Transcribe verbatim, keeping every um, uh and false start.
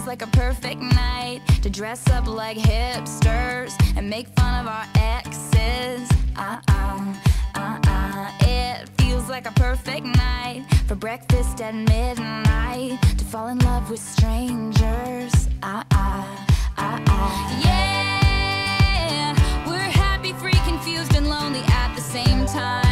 like a perfect night to dress up like hipsters and make fun of our exes. Uh-uh, uh-uh. It feels like a perfect night for breakfast at midnight, to fall in love with strangers. Uh-uh, uh-uh. Yeah, we're happy, free, confused, and lonely at the same time.